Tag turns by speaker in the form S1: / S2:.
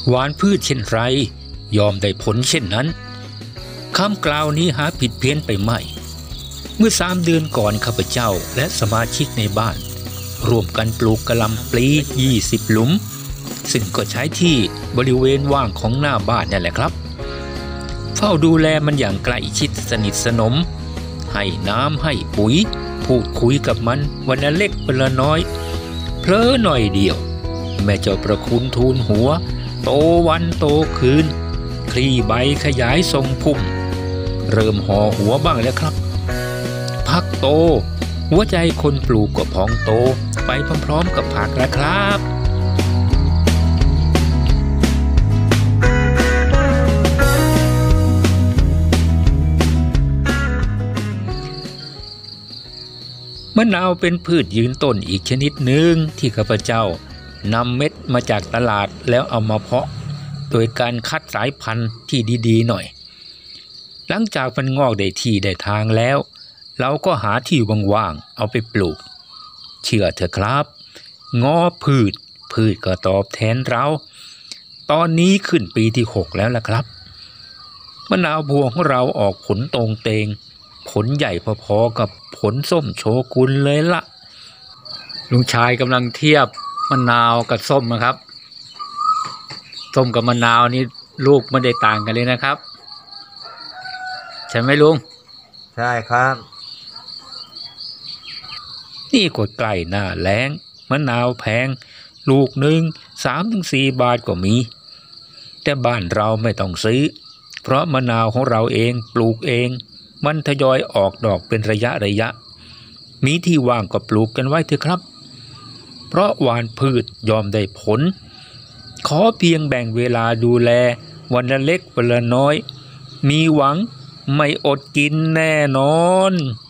S1: หวานพืชเช่นไรยอมได้ผลเช่นนั้นคำกล่าวนี้หาผิดเพี้ยนไปไม่เมื่อ3 เดือนก่อนข้าพเจ้าและสมาชิกในบ้านร่วมกันปลูกกะหล่ำปลี20 หลุมซึ่งก็ใช้ที่บริเวณว่างของหน้าบ้านนั่นแหละครับเฝ้าดูแลมันอย่างใกล้ชิดสนิทสนมให้น้ำให้ปุ๋ยพูดคุยกับมันวันละเล็กวันละน้อยเพลอหน่อยเดียวแม่เจ้าประคุณทูลหัวโตวันโตคืนคลี่ใบขยายทรงพุ่มเริ่มห่อหัวบ้างแล้วครับผักโตหัวใจคนปลูกก็พองโตไปพร้อมๆกับผักแล้วครับมะนาวเป็นพืชยืนต้นอีกชนิดหนึ่งที่ข้าพเจ้านำเม็ดมาจากตลาดแล้วเอามาเพาะโดยการคัดสายพันธุ์ที่ดีๆหน่อยหลังจากมันงอกได้ที่ได้ทางแล้วเราก็หาที่ว่างๆเอาไปปลูกเชื่อเถอะครับง้อพืชก็ตอบแทนเราตอนนี้ขึ้นปีที่6แล้วล่ะครับมะนาวพวงของเราออกผลตรงเตงผลใหญ่พอๆกับผลส้มโชกุนเลยละลุงชายกำลังเทียบมะนาวกับส้มนะครับส้มกับมะนาวนี่ลูกไม่ได้ต่างกันเลยนะครับใช่ไหมลุง
S2: ใช่ครับ
S1: นี่ก็ใกล้หน้าแล้งมะนาวแพงลูกหนึ่ง3-4 บาทก็มีแต่บ้านเราไม่ต้องซื้อเพราะมะนาวของเราเองปลูกเองมันทยอยออกดอกเป็นระยะมีที่ว่างก็ปลูกกันไว้เถอะครับเพราะหว่านพืชยอมได้ผลขอเพียงแบ่งเวลาดูแลวันละเล็กวันละน้อยมีหวังไม่อดกินแน่นอน